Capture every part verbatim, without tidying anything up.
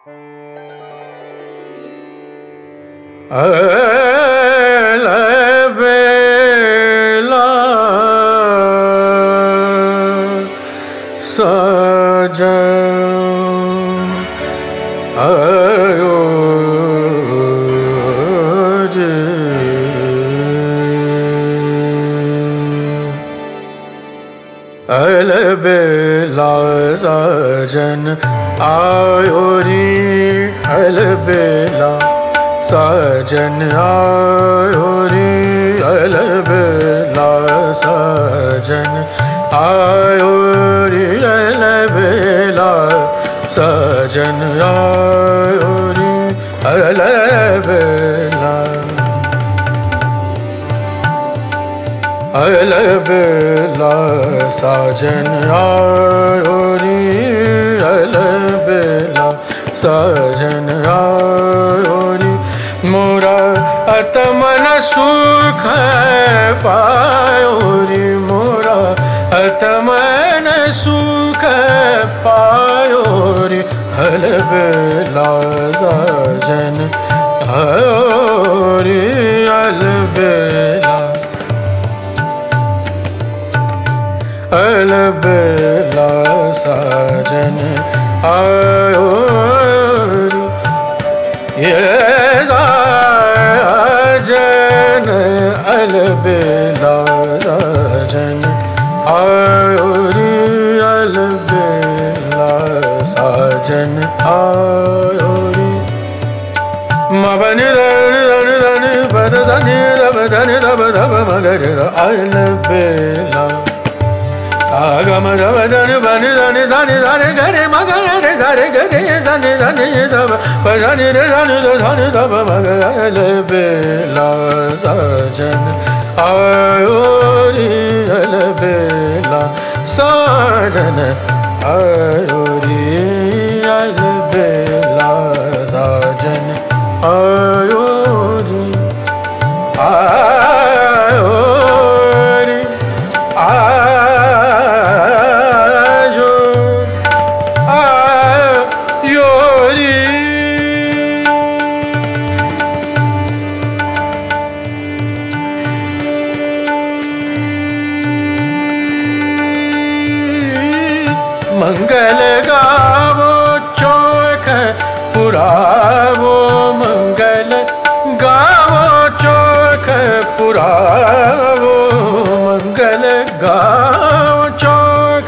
अलबेला साजन आयो रे, अलबेला साजन आयो रे, अलबेला साजन आयो रे, अलबेला साजन आयो रे, अलबेला साजन आयो रे, अलबेला अलबेला साजन आयो रे, अलबेला साजन आयो रे, मोरा आत्मन सुख पायो रे, मोरा आत्मन सुख पायो रे, अलबेला साजन आयो रे, अलबेला अलबेला साजन आयो रे, ये साजन अलबेला साजन आयो रे, अलबेला साजन आयो रे, मबनि धनि धनि धनि पद धनि रब धनि रब रब मगरि अलबेला सागम रब धनि बनि धनि धनि धनि गरि मगरि धरि गरि धनि धनि धब पधनि रे धनि धनि धब मग अलबेला साजन आयो रे, अलबेला साजन आयो रे, अलबेला साजन आयो रे, आयो रे, आयो आयो रे, मंगल गावो चौक पुरावो, मंगल गावो चौक पुरावो, मंगल गावो चौक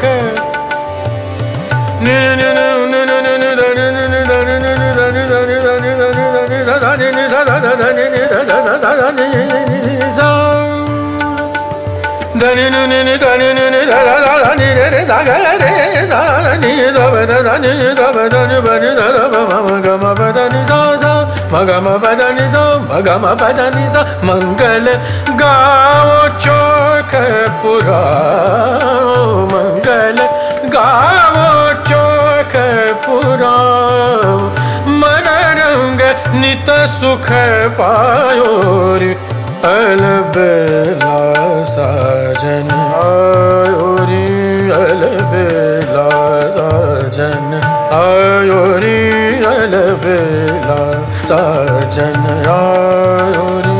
धनि नुनि धनि नुनि धनि धनि रे सागर रे धनि धब धनि धब धनि बनि धब मम गम पदनि सा सा मगम पदनि सा मगम पदनि सा, मंगल गावो चौक पुरावो, मंगल गावो चौक पुरावो, मन रंग नित सुख पायो रे, अलबेला साजन आयो रे, अलबेला साजन आयो रे, अलबेला साजन आयो रे,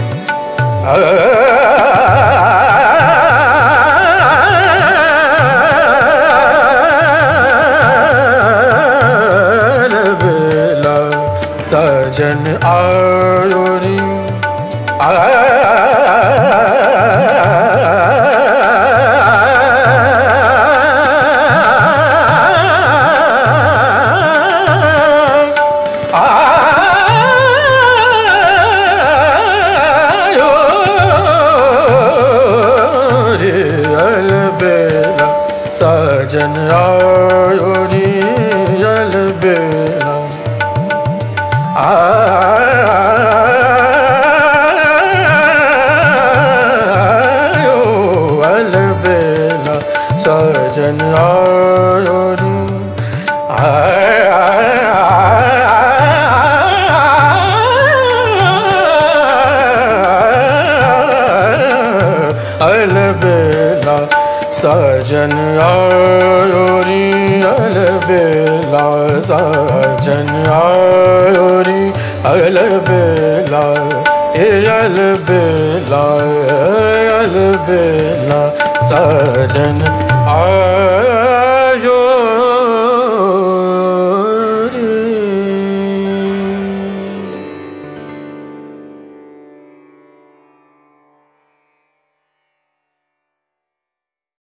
अलबेला साजन आयो रे, साजन आयो रे, अलबेला आ साजन आयो री अलबेला साजन आयो री अलबेला ए अलबेला अलबेला साजन आयो